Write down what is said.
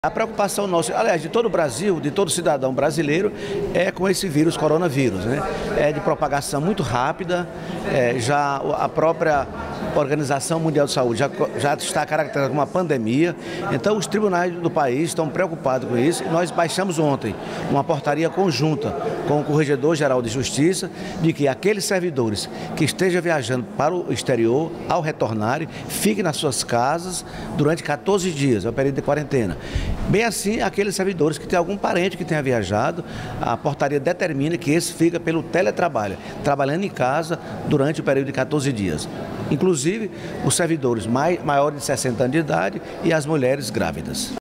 A preocupação nossa, aliás, de todo o Brasil, de todo cidadão brasileiro, é com esse vírus, coronavírus, né? É de propagação muito rápida, já a própria Organização Mundial de Saúde já está caracterizada como uma pandemia, então os tribunais do país estão preocupados com isso. Nós baixamos ontem uma portaria conjunta com o Corregedor-Geral de Justiça de que aqueles servidores que estejam viajando para o exterior, ao retornarem, fiquem nas suas casas durante 14 dias, é o período de quarentena. Bem assim, aqueles servidores que têm algum parente que tenha viajado, a portaria determina que esse fica pelo teletrabalho, trabalhando em casa durante o período de 14 dias. Inclusive, os servidores maiores de 60 anos de idade e as mulheres grávidas.